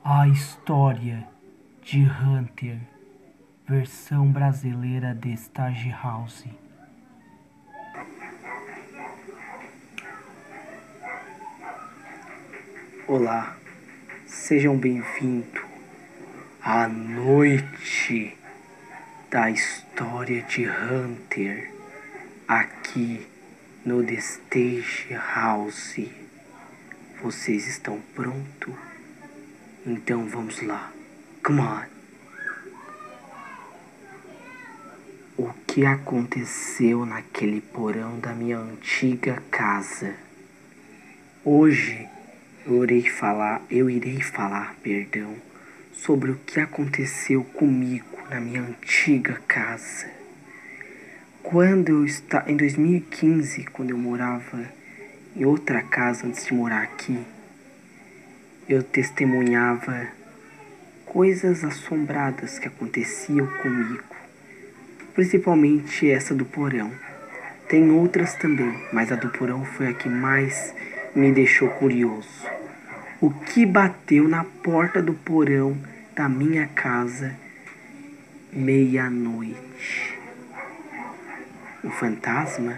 A história de Hunter, versão brasileira de Stage House. Olá, sejam bem-vindos à noite da história de Hunter, aqui no The Stage House. Vocês estão prontos? Então vamos lá. Come on. O que aconteceu naquele porão da minha antiga casa? Hoje eu irei falar, sobre o que aconteceu comigo na minha antiga casa. Em 2015, quando eu morava em outra casa antes de morar aqui, eu testemunhava coisas assombradas que aconteciam comigo, principalmente essa do porão. Tem outras também, mas a do porão foi a que mais me deixou curioso. O que bateu na porta do porão da minha casa meia-noite? Um fantasma?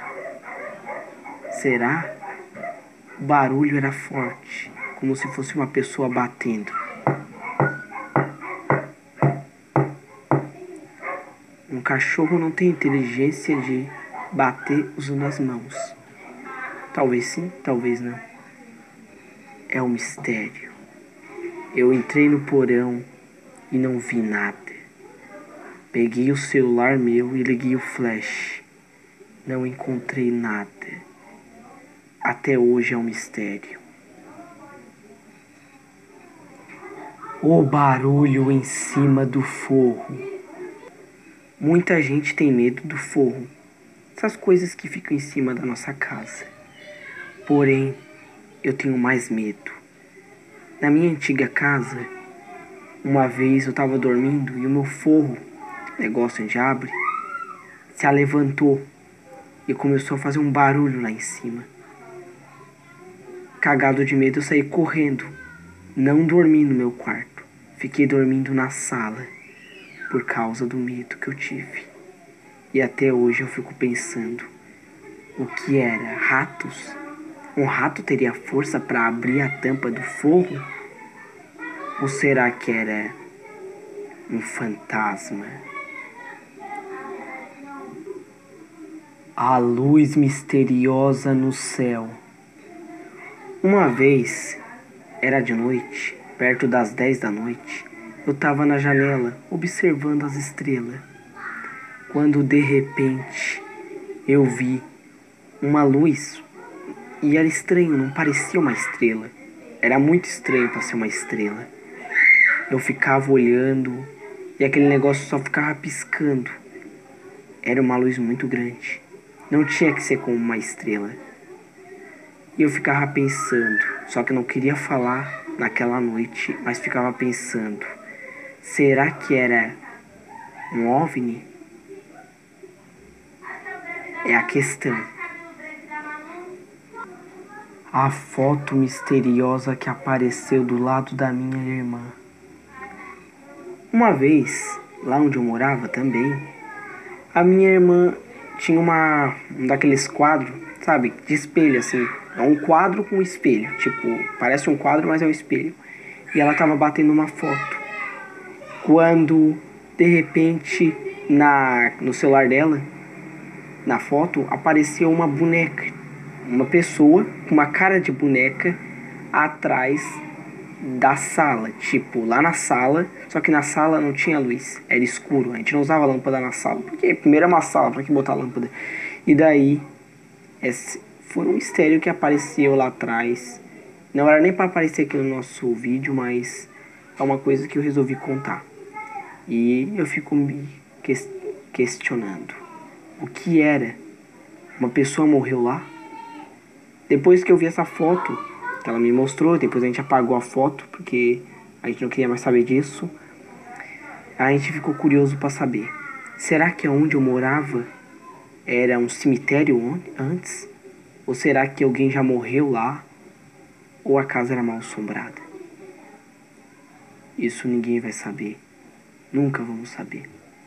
Será? O barulho era forte, como se fosse uma pessoa batendo. Um cachorro não tem inteligência de bater usando as mãos. Talvez sim, talvez não. É um mistério. Eu entrei no porão e não vi nada. Peguei o celular meu e liguei o flash. Não encontrei nada. Até hoje é um mistério. O barulho em cima do forro. Muita gente tem medo do forro. Essas coisas que ficam em cima da nossa casa. Porém, eu tenho mais medo. Na minha antiga casa, uma vez eu estava dormindo e o meu forro, negócio onde abre, se levantou e começou a fazer um barulho lá em cima. Cagado de medo, eu saí correndo. Não dormi no meu quarto. Fiquei dormindo na sala por causa do medo que eu tive. E até hoje eu fico pensando, o que era? Ratos? Um rato teria força para abrir a tampa do forro? Ou será que era um fantasma? A luz misteriosa no céu. Uma vez, era de noite, perto das 10 da noite, eu estava na janela observando as estrelas, quando de repente eu vi uma luz e era estranho, não parecia uma estrela, era muito estranho para ser uma estrela. Eu ficava olhando e aquele negócio só ficava piscando. Era uma luz muito grande, não tinha que ser como uma estrela. E eu ficava pensando, só que eu não queria falar naquela noite, mas ficava pensando, será que era um OVNI? É a questão. A foto misteriosa que apareceu do lado da minha irmã. Uma vez, lá onde eu morava também, a minha irmã tinha um daqueles quadros, sabe, de espelho assim. É um quadro com espelho, tipo, parece um quadro, mas é um espelho. E ela tava batendo uma foto. Quando, de repente, no celular dela, na foto, apareceu uma boneca. Uma pessoa com uma cara de boneca atrás da sala. Tipo, lá na sala, só que na sala não tinha luz, era escuro. A gente não usava lâmpada na sala, porque primeiro é uma sala, pra que botar lâmpada? E daí, foi um mistério que apareceu lá atrás. Não era nem para aparecer aqui no nosso vídeo, mas é uma coisa que eu resolvi contar. E eu fico me questionando. O que era? Uma pessoa morreu lá? Depois que eu vi essa foto, que ela me mostrou, depois a gente apagou a foto, porque a gente não queria mais saber disso. A gente ficou curioso para saber. Será que onde eu morava era um cemitério antes? Ou será que alguém já morreu lá? Ou a casa era mal assombrada? Isso ninguém vai saber. Nunca vamos saber.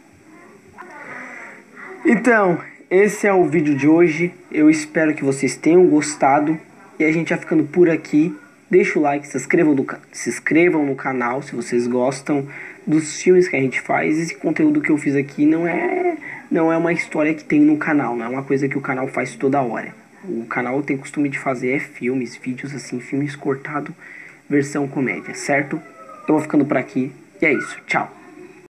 Então, esse é o vídeo de hoje. Eu espero que vocês tenham gostado. E a gente vai ficando por aqui. Deixa o like, se inscrevam no canal se vocês gostam dos filmes que a gente faz. Esse conteúdo que eu fiz aqui não é uma história que tem no canal. Não é uma coisa que o canal faz toda hora. O canal tem costume de fazer filmes, vídeos assim, filmes cortados, versão comédia, certo? Eu vou ficando por aqui. E é isso. Tchau.